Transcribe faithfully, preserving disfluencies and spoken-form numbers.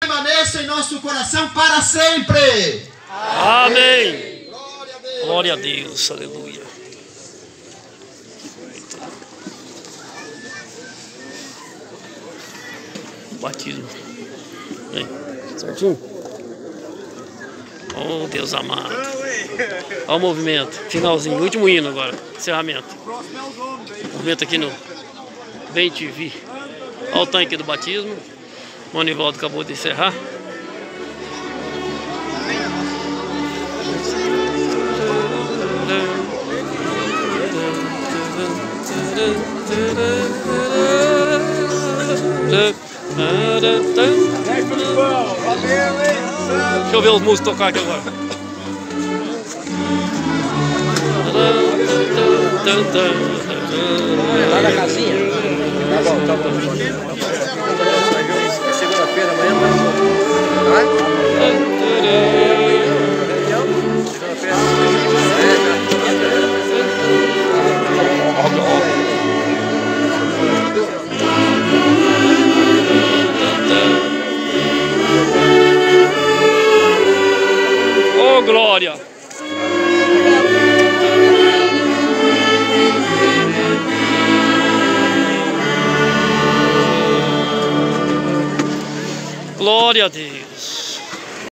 permaneça em nosso coração para sempre. Amém. Glória a Deus. Aleluia. Batismo. Vem. Certinho? Oh, Deus amado. Olha o movimento. Finalzinho. Último hino agora. Encerramento. Movimento aqui no Bem T V. Olha o tanque do batismo. O Manivaldo acabou de encerrar. Deixa eu ver os músicos tocar aqui agora. Lá na casinha? Tá bom, tá bom. Segunda-feira, amanhã vai. Oh, glória! Glória a Deus!